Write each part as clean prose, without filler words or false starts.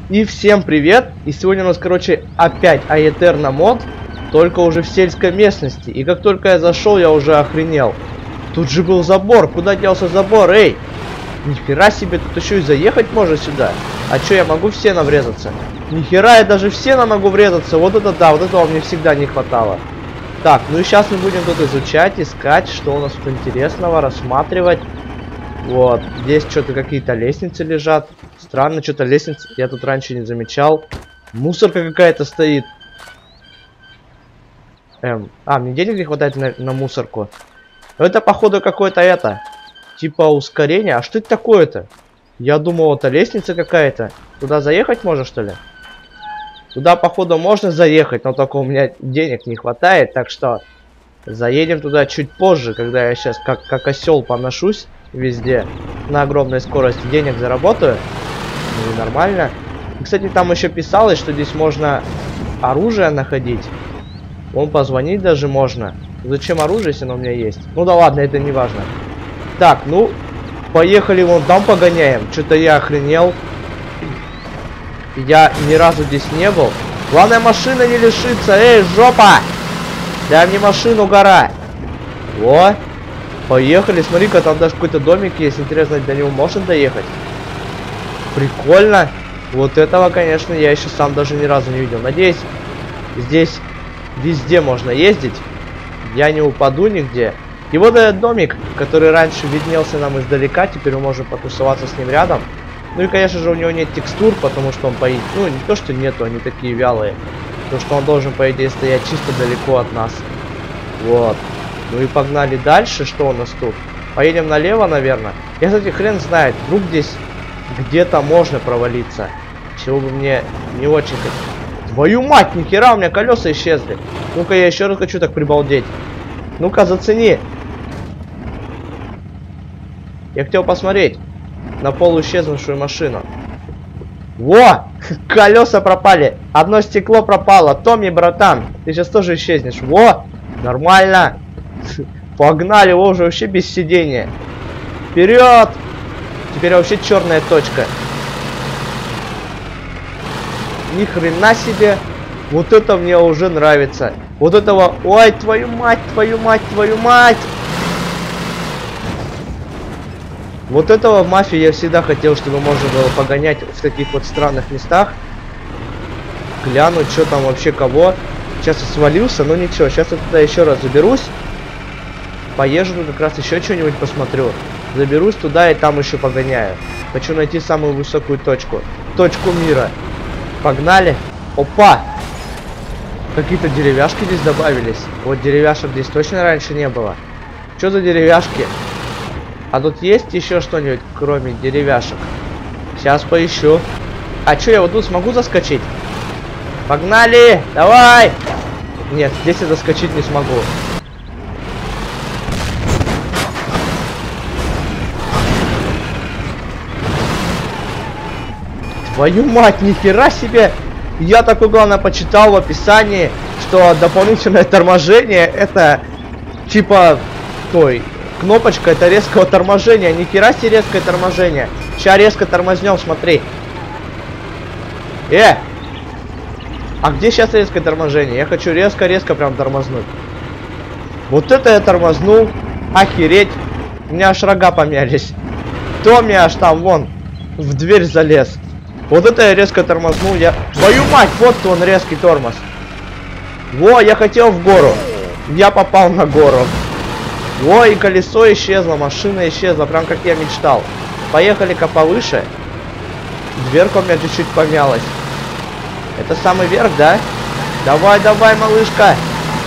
И всем привет! И сегодня у нас, короче, опять Аэтерна мод, только уже в сельской местности. И как только я зашел, я уже охренел. Тут же был забор. Куда делся забор? Эй! Нихера себе, тут еще и заехать можно сюда. А что, я могу в сено врезаться? Нихера, я даже в сено могу врезаться. Вот это да, вот этого мне всегда не хватало. Так, ну и сейчас мы будем тут изучать, искать, что у нас тут интересного, рассматривать. Вот, здесь что-то какие-то лестницы лежат. Странно, что-то лестницы я тут раньше не замечал. Мусорка какая-то стоит. Мне денег не хватает на мусорку. Это, походу, какое-то типа ускорение. А что это такое-то? Я думал, это лестница какая-то. Туда заехать можно, что ли? Туда, походу, можно заехать, но только у меня денег не хватает. Так что заедем туда чуть позже, когда я сейчас как осел поношусь везде. На огромной скорости денег заработаю. Ну и нормально. И, кстати, там еще писалось, что здесь можно оружие находить. Вон позвонить даже можно. Зачем оружие, если оно у меня есть? Ну да ладно, это не важно. Так, ну, поехали вон там погоняем. Что-то я охренел. Я ни разу здесь не был. Главное, машина не лишится. Эй, жопа! Дай мне машину, гора. Во. Поехали. Смотри-ка, там даже какой-то домик есть. Интересно, до него можно доехать? Прикольно. Вот этого, конечно, я еще сам даже ни разу не видел. Надеюсь, здесь везде можно ездить. Я не упаду нигде. И вот этот домик, который раньше виднелся нам издалека, теперь мы можем потусоваться с ним рядом. Ну и, конечно же, у него нет текстур, потому что он поедет... Ну, не то, что нету, они такие вялые. То, что он должен, по идее, стоять чисто далеко от нас. Вот. Ну и погнали дальше. Что у нас тут? Поедем налево, наверное. Я, кстати, хрен знает. Вдруг здесь где-то можно провалиться. Чего бы мне не очень хотелось. Твою мать, нихера, у меня колеса исчезли. Ну-ка, я еще раз хочу так прибалдеть. Ну-ка, зацени. Я хотел посмотреть на полуисчезнувшую машину. Во! Колеса пропали. Одно стекло пропало. Томми, братан, ты сейчас тоже исчезнешь. Во! Нормально. Погнали, во, уже вообще без сидения. Вперед! Теперь вообще черная точка. Ни хрена себе. Вот это мне уже нравится. Вот этого... Ой, твою мать, твою мать, твою мать! Вот этого в мафии я всегда хотел, чтобы можно было погонять в таких вот странных местах. Глянуть, что там вообще кого. Сейчас я свалился, но ничего. Сейчас я туда еще раз заберусь. Поезжу, как раз еще что-нибудь посмотрю. Заберусь туда и там еще погоняю. Хочу найти самую высокую точку. Точку мира. Погнали. Опа! Какие-то деревяшки здесь добавились. Вот деревяшек здесь точно раньше не было. Что за деревяшки? А тут есть еще что-нибудь, кроме деревяшек? Сейчас поищу. А что, я вот тут смогу заскочить? Погнали! Давай! Нет, здесь я заскочить не смогу. Твою мать, нихера себе! Я такое, главное, почитал в описании, что дополнительное торможение это типа кнопочка это резкого торможения. Нихера себе резкое торможение. Сейчас резко тормознем, смотри. А где сейчас резкое торможение? Я хочу резко-резко прям тормознуть. Вот это я тормознул. Охереть. У меня аж рога помялись. Томми аж там вон в дверь залез. Вот это я резко тормознул. Твою мать, вот он резкий тормоз. Во, я хотел в гору. Я попал на гору. Во, и колесо исчезло, машина исчезла, прям как я мечтал. Поехали-ка повыше. Дверка у меня чуть-чуть помялась. Это самый верх, да? Давай, давай, малышка.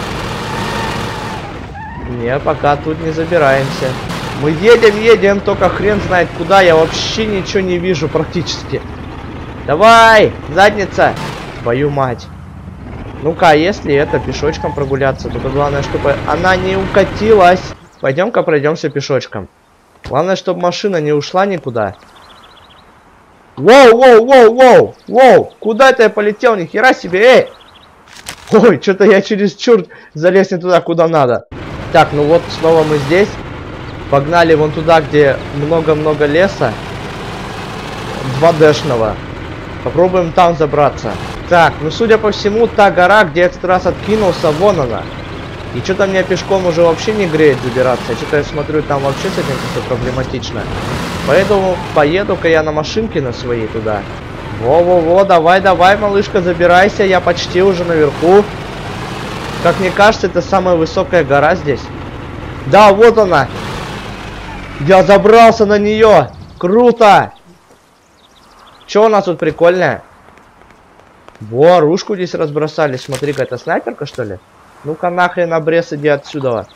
Не, пока тут не забираемся. Мы едем, только хрен знает куда. Я вообще ничего не вижу практически. Давай, задница. Твою мать. Ну-ка, если это пешочком прогуляться, только главное, чтобы она не укатилась. Пойдем-ка пройдемся пешочком. Главное, чтобы машина не ушла никуда. Воу, воу, воу, воу, воу. Куда это я полетел? Нихера себе, эй. Ой, что-то я чересчур залез не туда, куда надо. Так, ну вот снова мы здесь. Погнали вон туда, где много-много леса. 2D-шного. Попробуем там забраться. Так, ну судя по всему, та гора, где этот раз откинулся, вон она. И что-то мне пешком уже вообще не греет забираться. Что-то я смотрю, там вообще с этим как-то проблематично. Поэтому поеду-ка я на машинке на своей туда. Во-во-во, давай, малышка, забирайся. Я почти уже наверху. Как мне кажется, это самая высокая гора здесь. Да, вот она. Я забрался на нее. Круто. Что у нас тут прикольное? Во, оружку здесь разбросали. Смотри-ка, это снайперка, что ли? Ну-ка нахрен, обрез, иди отсюда.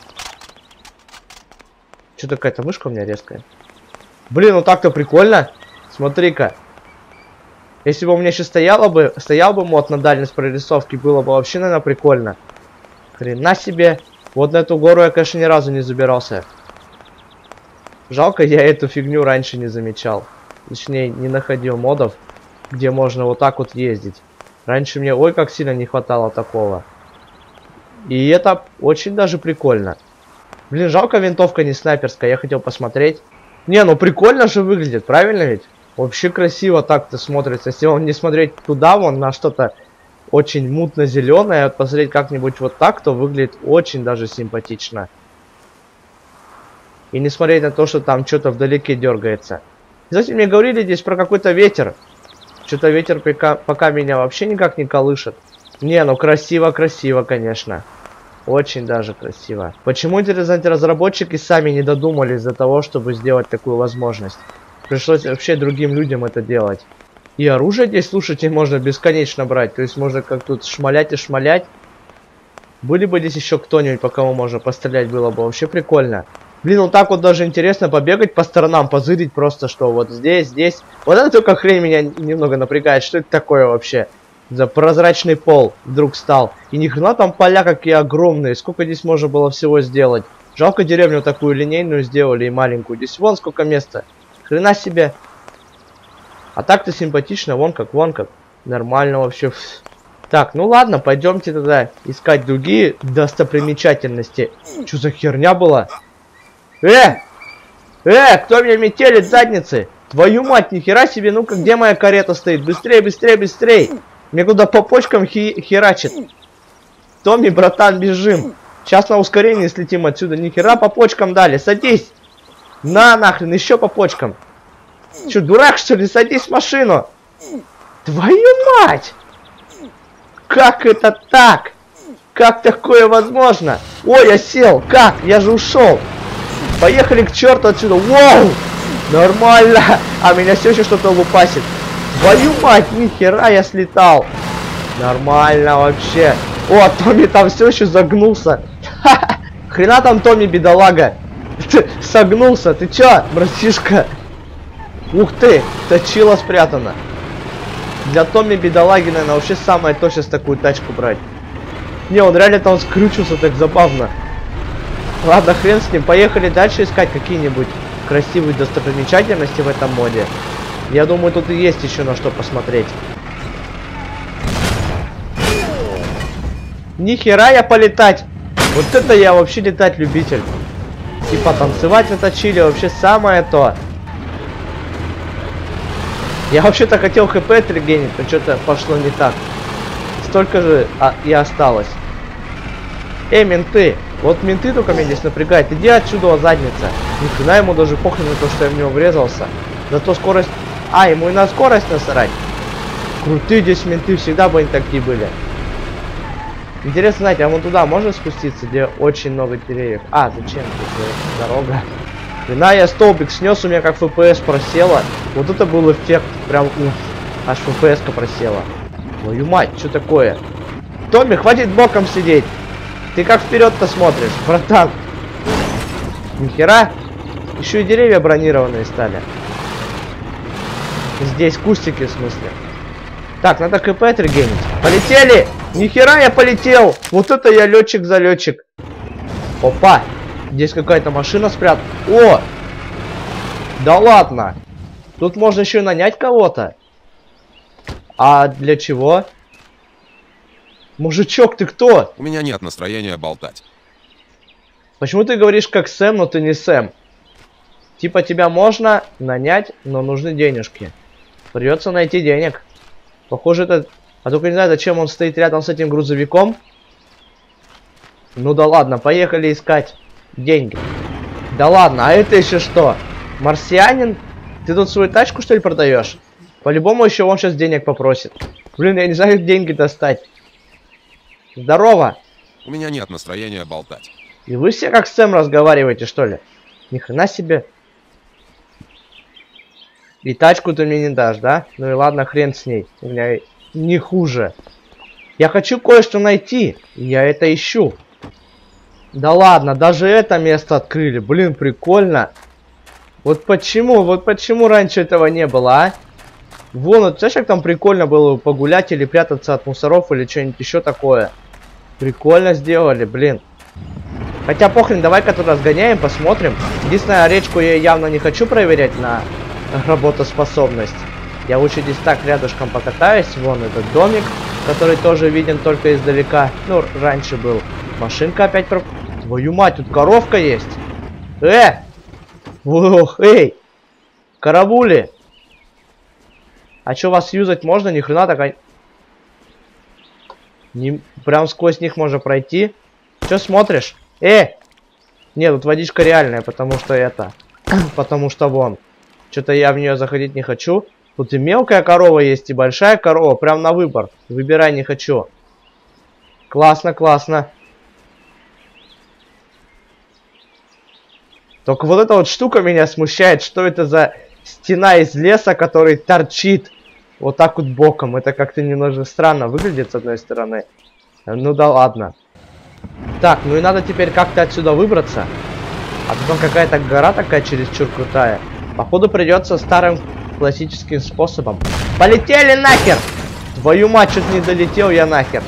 Что-то какая-то мышка у меня резкая. Блин, ну так-то прикольно. Смотри-ка. Если бы у меня еще стоял бы мод на дальность прорисовки, было бы вообще, наверное, прикольно. Хрена себе. Вот на эту гору я, конечно, ни разу не забирался. Жалко, я эту фигню раньше не замечал. Точнее, не находил модов, где можно вот так вот ездить. Раньше мне, ой, как сильно не хватало такого. И это очень даже прикольно. Блин, жалко, винтовка не снайперская, я хотел посмотреть. Не, ну прикольно же выглядит, правильно ведь? Вообще красиво так-то смотрится. Если он не смотреть туда, вон, на что-то очень мутно-зеленое, а посмотреть как-нибудь вот так, то выглядит очень даже симпатично. И не смотреть на то, что там что-то вдалеке дергается. Кстати, мне говорили здесь про какой-то ветер. Что-то ветер пока меня вообще никак не колышет. Не, ну красиво, конечно. Очень даже красиво. Почему, интересно, разработчики сами не додумались до того, чтобы сделать такую возможность? Пришлось вообще другим людям это делать. И оружие здесь, слушайте, можно бесконечно брать. То есть можно как тут шмалять и шмалять. Были бы здесь еще кто-нибудь, по кому можно пострелять, было бы вообще прикольно. Блин, вот так вот даже интересно побегать по сторонам, позырить просто, что вот здесь. Вот это только хрень меня немного напрягает. Что это такое вообще? За прозрачный пол вдруг стал. И ни хрена там поля какие огромные. Сколько здесь можно было всего сделать. Жалко, деревню такую линейную сделали и маленькую. Здесь вон сколько места. Хрена себе. А так-то симпатично, вон как. Нормально вообще. Так, ну ладно, пойдемте тогда искать другие достопримечательности. Что за херня была? Кто меня метелит задницы? Твою мать, нихера себе, ну-ка, где моя карета стоит? Быстрей! Мне куда по почкам херачит. Томми, братан, бежим. Сейчас на ускорении слетим отсюда. Нихера по почкам дали, садись. На нахрен, еще по почкам. Че, дурак что ли? Садись в машину. Твою мать! Как это так? Как такое возможно? Ой, я сел, как? Я же ушел. Поехали к черту отсюда. Воу! Нормально. А меня все еще что-то лупасит. Твою мать, нихера я слетал. Нормально вообще. О, Томми там все еще загнулся. Хрена там Томми, бедолага. Ты согнулся. Ты че, братишка? Ух ты, точила спрятана. Для Томми, бедолаги, наверное, вообще самое то сейчас такую тачку брать. Не, он реально там скрючился так забавно. Ладно, хрен с ним. Поехали дальше искать какие-нибудь красивые достопримечательности в этом моде. Я думаю, тут и есть еще на что посмотреть. Нихера я полетать. Вот это я вообще летать любитель. И потанцевать на точиле вообще самое то. Я вообще-то хотел хп отрегенить, но что-то пошло не так. Столько же и осталось. Менты. Вот менты только меня здесь напрягают. Иди отсюда, задница. Ни хрена ему даже похрен на то, что я в него врезался. Зато скорость... ему и на скорость насрать. Крутые здесь менты, всегда бы они такие были. Интересно, знаете, а вон туда можно спуститься, где очень много деревьев? Зачем? Тут дорога. Хрена, я столбик снес, у меня как FPS просела. Вот это был эффект. Прям аж FPS-ка просела. Твою мать, что такое? Томми, хватит боком сидеть. Ты как вперед-то смотришь, братан? Нихера. Еще и деревья бронированные стали. Здесь кустики, в смысле. Так, надо КП отрегенить. Полетели! Нихера я полетел! Вот это я летчик-залетчик. Опа! Здесь какая-то машина спрятана. О! Да ладно! Тут можно еще и нанять кого-то. А для чего? Мужичок, ты кто? У меня нет настроения болтать. Почему ты говоришь как Сэм, но ты не Сэм? Типа тебя можно нанять, но нужны денежки. Придется найти денег. Похоже, это... А только не знаю, зачем он стоит рядом с этим грузовиком. Ну да ладно, поехали искать деньги. Да ладно, а это еще что? Марсианин? Ты тут свою тачку, что ли, продаешь? По-любому еще он сейчас денег попросит. Блин, я не знаю, как деньги достать. Здорово. У меня нет настроения болтать. И вы все как Сэм разговариваете, что ли? Ни хрена себе. И тачку ты мне не дашь, да? Ну и ладно, хрен с ней. У меня не хуже. Я хочу кое-что найти. Я это ищу. Да ладно, даже это место открыли. Блин, прикольно. Вот почему раньше этого не было, а? Вон, вот знаешь, как там прикольно было погулять или прятаться от мусоров или что-нибудь еще такое. Прикольно сделали, блин. Хотя похрен, давай-ка туда сгоняем, посмотрим. Единственное, речку я явно не хочу проверять на работоспособность. Я лучше здесь так рядышком покатаюсь. Вон этот домик, который тоже виден только издалека. Ну, раньше был. Машинка опять про... Твою мать, тут коровка есть. Ох, эй! Карабули! А чё, вас юзать можно? Ни хрена такая... Прям сквозь них можно пройти. Чё смотришь? Нет, тут водичка реальная, потому что это... потому что вон. Что-то я в нее заходить не хочу. Тут и мелкая корова есть, и большая корова. Прям на выбор. Выбирай не хочу. Классно, классно. Только вот эта вот штука меня смущает. Что это за стена из леса, который торчит вот так вот боком? Это как-то немного странно выглядит с одной стороны. Ну да ладно. Так, ну и надо теперь как-то отсюда выбраться. А тут какая-то гора такая чересчур крутая. Походу придется старым классическим способом. Полетели нахер! Твою мать, чуть не долетел я нахер.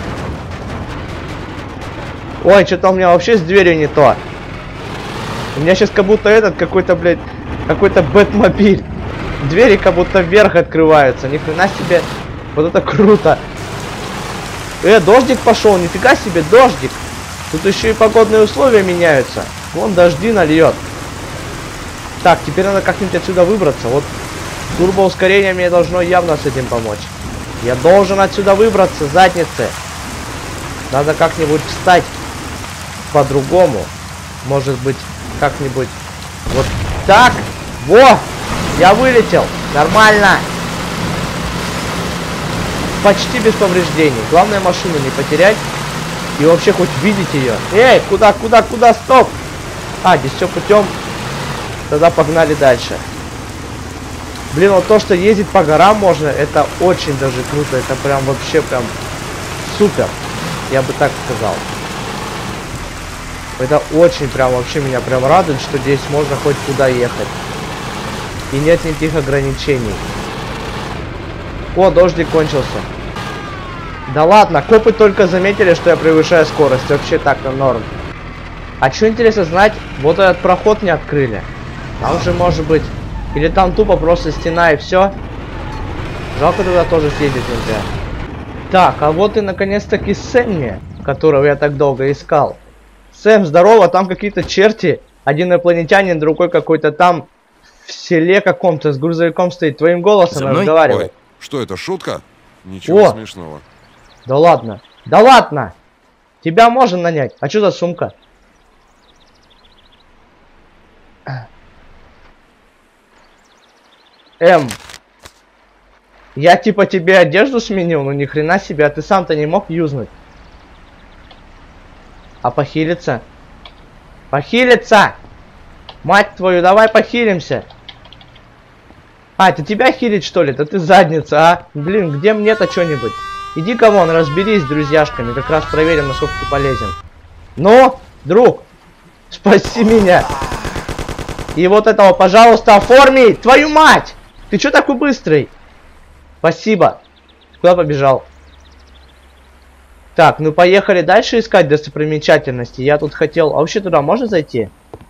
Ой, что-то у меня вообще с дверью не то. У меня сейчас как будто этот какой-то, блядь, какой-то бэтмобиль. Двери как будто вверх открываются. Ни хрена себе. Вот это круто. Дождик пошел. Нифига себе, дождик. Тут еще и погодные условия меняются. Вон дожди нальет. Так, теперь надо как-нибудь отсюда выбраться. Вот турбоускорение мне должно явно с этим помочь. Я должен отсюда выбраться, задницы. Надо как-нибудь встать по-другому. Может быть, как-нибудь вот так. Во! Я вылетел. Нормально. Почти без повреждений. Главное машину не потерять. И вообще хоть видеть ее. Эй, куда, стоп! А, здесь все путем. Тогда погнали дальше. Блин, вот то, что ездить по горам можно, это очень даже круто. Это прям вообще прям супер. Я бы так сказал. Это очень прям вообще меня прям радует, что здесь можно хоть куда ехать. И нет никаких ограничений. О, дождик кончился. Да ладно, копы только заметили, что я превышаю скорость. Вообще так-то норм. А что интересно знать, вот этот проход не открыли. Там же может быть... Или там тупо просто стена и все. Жалко, туда тоже съездить нельзя. Так, а вот и наконец-таки Сэмми, которого я так долго искал. Сэм, здорово, там какие-то черти. Один инопланетянин, другой какой-то там в селе каком-то с грузовиком стоит. Твоим голосом разговаривает. Ой, что это, шутка? Ничего О! смешного. Да ладно. Да ладно! Тебя можно нанять. А что за сумка? Я типа тебе одежду сменил, но ни хрена себе, а ты сам-то не мог юзнуть. А похилиться? Похилиться! Мать твою, давай похилимся. А, это тебя хилить, что ли? Да ты задница, а? Блин, где мне-то что-нибудь? Иди-ка вон, разберись с друзьяшками. Как раз проверим, насколько ты полезен. Ну, друг, спаси меня. И вот этого, пожалуйста, оформи. Твою мать! Ты что такой быстрый? Спасибо. Куда побежал? Так, ну поехали дальше искать достопримечательности. Я тут хотел... А вообще туда можно зайти?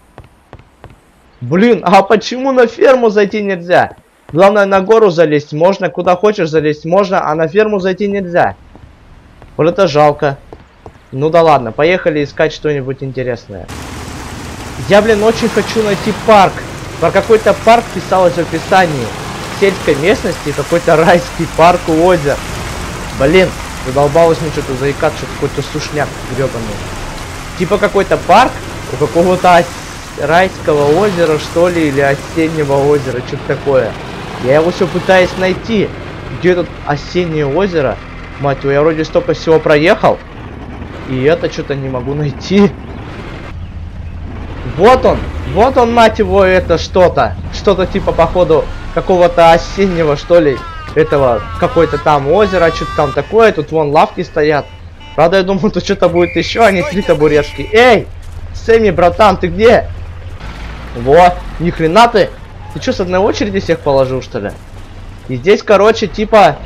Блин, а почему на ферму зайти нельзя? Главное, на гору залезть можно, куда хочешь залезть можно, а на ферму зайти нельзя. Вот это жалко. Ну да ладно, поехали искать что-нибудь интересное. Я, блин, очень хочу найти парк. Про какой-то парк писалось в описании. В сельской местности какой-то райский парк у озера. Блин, задолбалось мне что-то заикаться, что какой-то сушняк гребаный. Типа какой-то парк у какого-то райского озера, что ли, или осеннего озера, что-то такое. Я его все пытаюсь найти. Где тут осеннее озеро? Мать твою, я вроде столько всего проехал. И это что-то не могу найти. Вот он, мать его, это что-то. Что-то типа, походу, какого-то осеннего, что ли, этого, какое-то там озеро, что-то там такое. Тут вон лавки стоят. Правда, я думал, тут что-то будет еще, а не 3 табуретки. Эй, Сэмми, братан, ты где? Во, ни хрена ты. Ты что, с одной очереди всех положил, что ли? И здесь, короче, типа,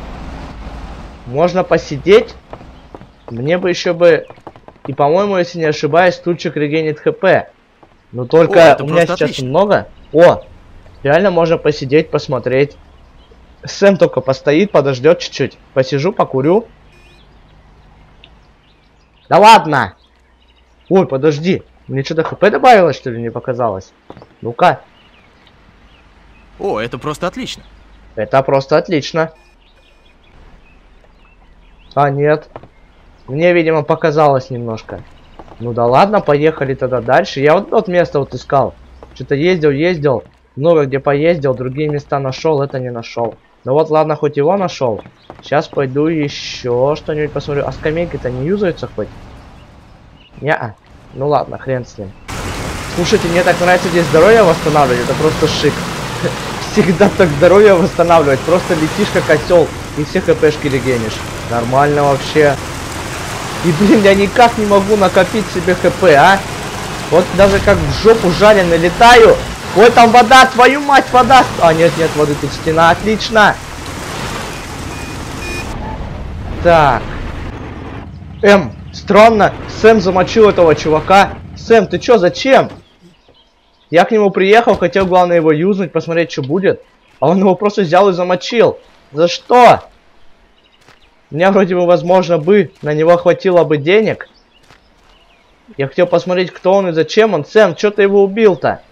можно посидеть. Мне бы еще бы... И, по-моему, если не ошибаюсь, стульчик регенит хп. Но только у меня сейчас отлично. Много. О, реально можно посидеть, посмотреть. Сэм только постоит, подождет чуть-чуть. Посижу, покурю. Да ладно! Ой, подожди. Мне что-то хп добавилось, что ли, не показалось? Ну-ка. О, это просто отлично. Это просто отлично. А, нет. Мне, видимо, показалось немножко. Ну да ладно, поехали тогда дальше. Я вот место вот искал. Что-то ездил. Много где поездил, другие места нашел, это не нашел. Ну вот ладно, хоть его нашел. Сейчас пойду еще что-нибудь посмотрю. А скамейки-то не юзаются хоть? Не-а. Ну ладно, хрен с ним. Слушайте, мне так нравится здесь здоровье восстанавливать, это просто шик. Всегда так здоровье восстанавливать. Просто летишь как осел и все хпшки регенишь. Нормально вообще. И, блин, я никак не могу накопить себе хп, а? Вот даже как в жопу жареный летаю. Ой, там вода, твою мать, вода. А, нет, воды, тут стена, отлично. Так. Странно, Сэм замочил этого чувака. Сэм, ты чё, зачем? Я к нему приехал, хотел, главное, его юзнуть, посмотреть, что будет. А он его просто взял и замочил. За что? Мне вроде бы, возможно, на него хватило бы денег. Я хотел посмотреть, кто он и зачем он. Сэм, что ты его убил-то?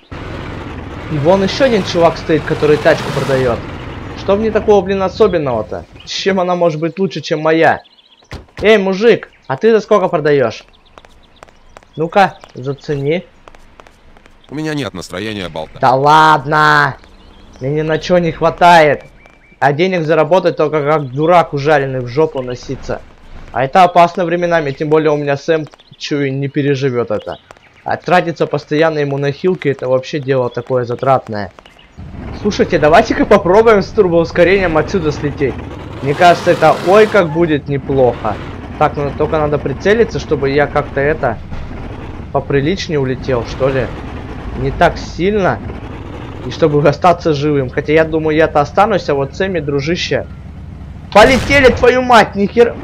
И вон еще один чувак стоит, который тачку продает. Что в ней такого, блин, особенного-то? Чем она может быть лучше, чем моя? Эй, мужик, а ты за сколько продаешь? Ну-ка, зацени. У меня нет настроения болтать. Да ладно! Мне ни на что не хватает. А денег заработать только как дурак ужаленный в жопу носиться. А это опасно временами, тем более у меня Сэм, чую, не переживет это. А тратиться постоянно ему на хилки, это вообще дело такое затратное. Слушайте, давайте-ка попробуем с турбоускорением отсюда слететь. Мне кажется, это ой как будет неплохо. Так, ну только надо прицелиться, чтобы я как-то это поприличнее улетел, что ли. Не так сильно. И чтобы остаться живым. Хотя я думаю, я-то останусь, а вот Сэмми, дружище. Полетели, твою мать, нихера.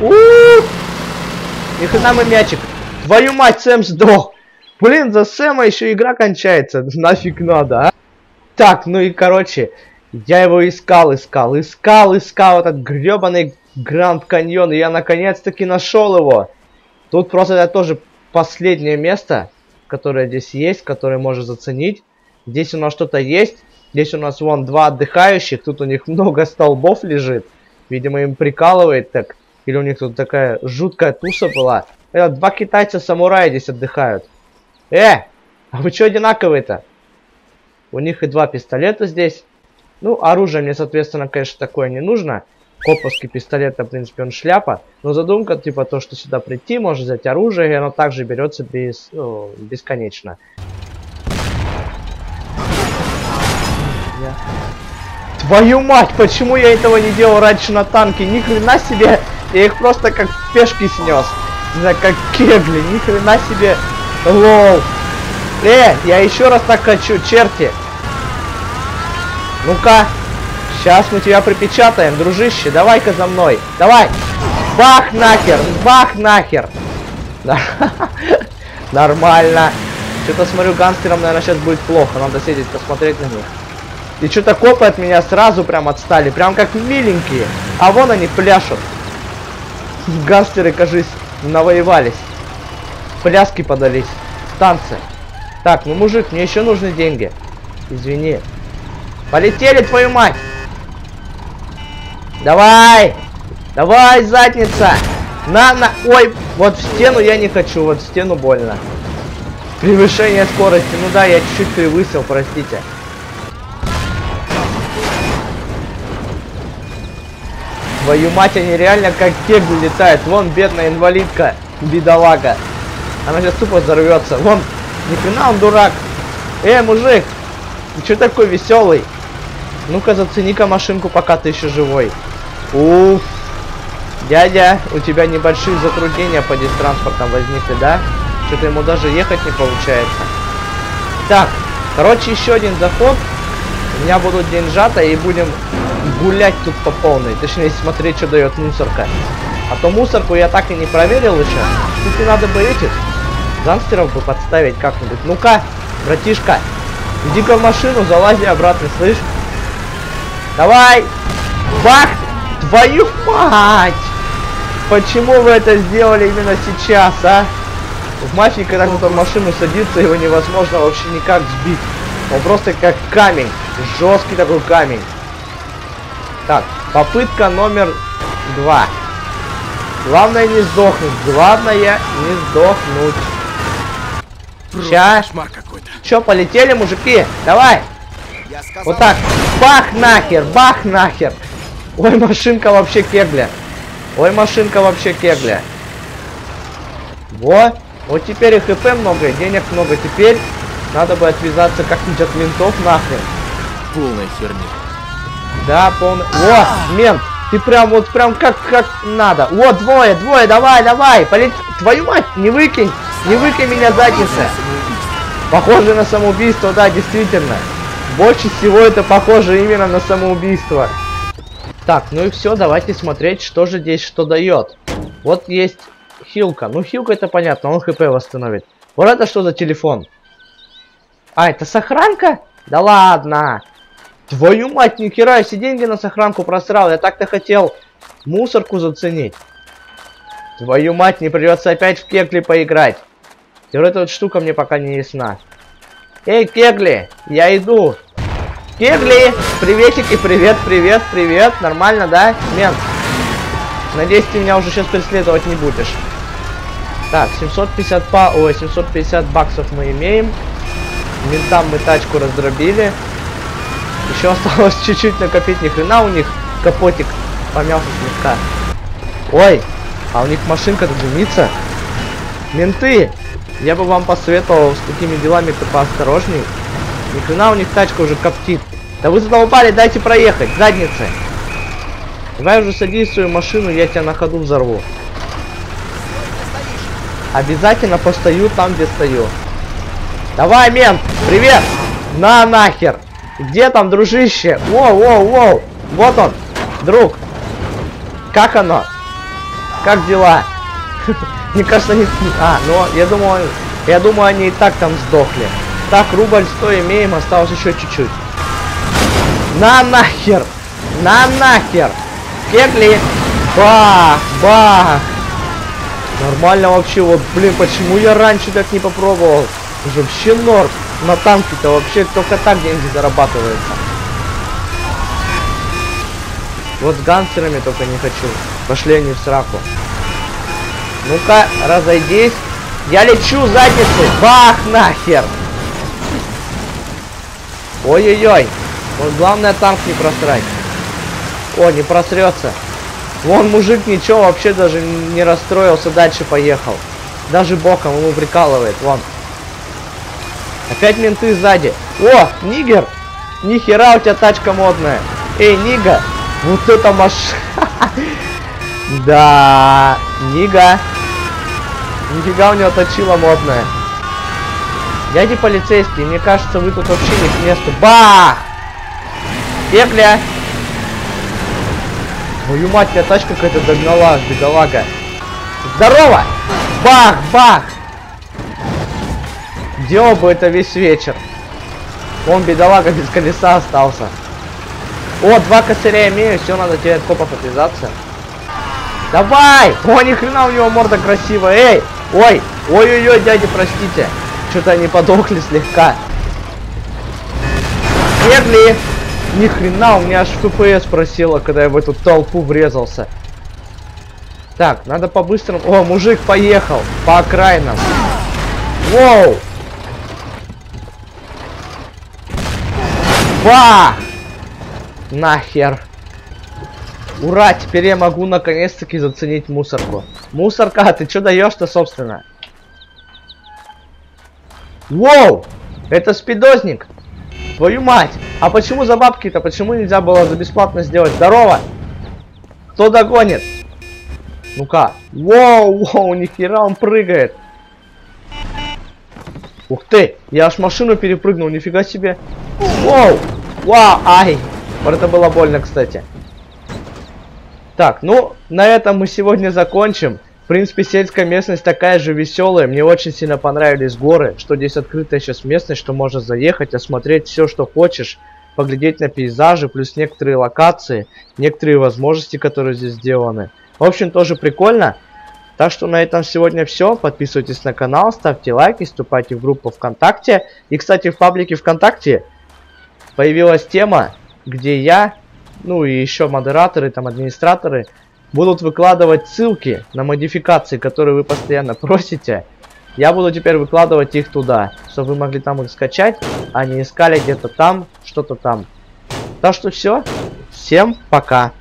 Ни хрена мы мячик. Твою мать, Сэм сдох. Блин, за Сэма еще игра кончается. Нафиг надо, а? Так, ну и короче, я его искал этот гребаный Гранд Каньон. И я наконец-таки нашел его. Тут просто это тоже последнее место, которое здесь есть, которое можно заценить. Здесь у нас что-то есть. Здесь у нас вон 2 отдыхающих. Тут у них много столбов лежит. Видимо, им прикалывает так. Или у них тут такая жуткая туса была. 2 китайца-самурая здесь отдыхают. А вы что одинаковые-то? У них и 2 пистолета здесь. Ну, оружие мне, соответственно, конечно, такое не нужно. Коповский пистолет, в принципе, он шляпа. Но задумка, типа, то, что сюда прийти, можно взять оружие, и оно также берется бесконечно. Твою мать, почему я этого не делал раньше на танке? Ни хрена себе, я их просто как пешки снес. Не знаю, как кегли, ни хрена себе. Лол. Я еще раз так хочу, черти. Ну-ка, сейчас мы тебя припечатаем, дружище, давай-ка за мной. Давай. Бах нахер. Нормально. Что-то смотрю, гангстерам, наверное, сейчас будет плохо. Надо сидеть, посмотреть на них. И что-то копы от меня сразу прям отстали. Прям как миленькие. А вон они пляшут. Гангстеры, кажись, навоевались. Пляски подались. Танцы. Так, ну, мужик, мне еще нужны деньги. Извини. Полетели, твою мать. Давай. Давай, задница! Ой, вот в стену я не хочу, вот в стену больно. Превышение скорости. Ну да, я чуть-чуть превысил, простите. Твою мать, они реально как кегли летают. Вон бедная инвалидка, бедолага. Она сейчас тупо взорвется. Вон, ни хрена он дурак. Мужик, ты что такой веселый? Ну-ка, зацени-ка машинку, пока ты еще живой. Уф. Дядя, у тебя небольшие затруднения по транспортам возникли, да? Что-то ему даже ехать не получается. Так, короче, еще один заход. У меня будут деньжата, и будем гулять тут по полной. Точнее, смотреть, что дает мусорка. А то мусорку я так и не проверил еще. Тут и надо бы этих гангстеров бы подставить как-нибудь. Ну-ка, братишка, иди-ка в машину, залази обратно, слышь? Давай! Бах! Твою мать! Почему вы это сделали именно сейчас, а? В мафии, когда кто-то в машину садится, его невозможно вообще никак сбить. Он просто как камень. Жесткий такой камень. Так, попытка номер 2. Главное не сдохнуть. Главное не сдохнуть. Ща. Чё, полетели, мужики? Давай. Вот так. Бах нахер, бах нахер. Ой, машинка вообще кегля. Ой, машинка вообще кегля. Вот. Вот теперь и хп много, и денег много. Теперь надо бы отвязаться как-нибудь от ментов нахрен. Полная херня. Да, полный. О, мент, ты прям вот прям как надо. Вот, двое, давай, полет. Твою мать, не выкинь меня задница. Похоже на самоубийство, да, действительно. Больше всего это похоже именно на самоубийство. Так, ну и все, давайте смотреть, что же здесь что дает. Вот есть хилка. Ну, хилка это понятно, он хп восстановит. Вот это что за телефон? А, это сохранка? Да ладно. Твою мать, ни хера, я все деньги на сохранку просрал. Я так-то хотел мусорку заценить. Твою мать, не придется опять в кегли поиграть. И вот эта вот штука мне пока не ясна. Эй, кегли, я иду. Кегли, приветики, привет. Нормально, да, мент? Надеюсь, ты меня уже сейчас преследовать не будешь. Так, 750 баксов мы имеем. Ментам мы тачку раздробили. Еще осталось чуть-чуть накопить. Ни хрена у них капотик помялся слегка. Ой, а у них машинка-то дымится. Менты, я бы вам посоветовал с такими делами-то поосторожней. Ни хрена у них тачка уже коптит. Да вы задолбали, дайте проехать, задницы. Давай уже садись в свою машину, я тебя на ходу взорву. Обязательно постою там, где стою. Давай, мент, привет! На нахер! Где там, дружище? Воу! Вот он, друг. Как оно? Как дела? Мне кажется, они... ну, я думаю, они и так там сдохли. Так, рубль 100 имеем, осталось еще чуть-чуть. На нахер! Кегли! Бах! Нормально вообще, вот, блин, почему я раньше так не попробовал? Уже вообще норм. На танке-то вообще только так деньги зарабатываются. Вот с гангстерами только не хочу. Пошли они в сраку. Ну-ка, разойдись. Я лечу задницей. Бах нахер! Ой-ой-ой. Вот главное танк не просрать. О, не просрется. Вон мужик ничего, вообще даже не расстроился, дальше поехал. Даже боком ему прикалывает, вон. Опять менты сзади. О, нигер! Нихера у тебя тачка модная. Эй, нига! Вот это машина. Да, нига. Нифига у него точила модная. Дяди полицейские, мне кажется, вы тут вообще не к месту. Бах! Пекля! Твою мать, тебя тачка какая-то догнала, бедолага. Здорово! Бах! Делал бы это весь вечер. Он, бедолага, без колеса остался. О, 2 косаря имею, все, надо тебе от копов отвязаться. Давай! О, ни хрена у него морда красивая, эй! Ой-ой-ой, дяди, простите. Что-то они подохли слегка. Бегли! Ни хрена, у меня аж FPS просело, когда я в эту толпу врезался. Так, надо по-быстрому... О, мужик поехал по окраинам. Воу! Бах! Нахер! Ура, теперь я могу наконец-таки заценить мусорку. Мусорка, ты что даешь-то, собственно? Воу! Это спидозник! Твою мать! А почему за бабки-то? Почему нельзя было за бесплатно сделать? Здорово! Кто догонит? Ну-ка. Воу, воу, нихера он прыгает. Ух ты! Я аж машину перепрыгнул, нифига себе. Воу! Вау, ай! Вот это было больно, кстати. Так, ну, на этом мы сегодня закончим. В принципе, сельская местность такая же веселая. Мне очень сильно понравились горы. Что здесь открытая сейчас местность, что можно заехать, осмотреть все, что хочешь. Поглядеть на пейзажи, плюс некоторые локации, некоторые возможности, которые здесь сделаны. В общем, тоже прикольно. Так что на этом сегодня все. Подписывайтесь на канал, ставьте лайки, вступайте в группу ВКонтакте. И, кстати, в паблике ВКонтакте появилась тема, где я, ну и еще модераторы, там администраторы, будут выкладывать ссылки на модификации, которые вы постоянно просите. Я буду теперь выкладывать их туда, чтобы вы могли там их скачать, а не искали где-то там, что-то там. Так что все. Всем пока.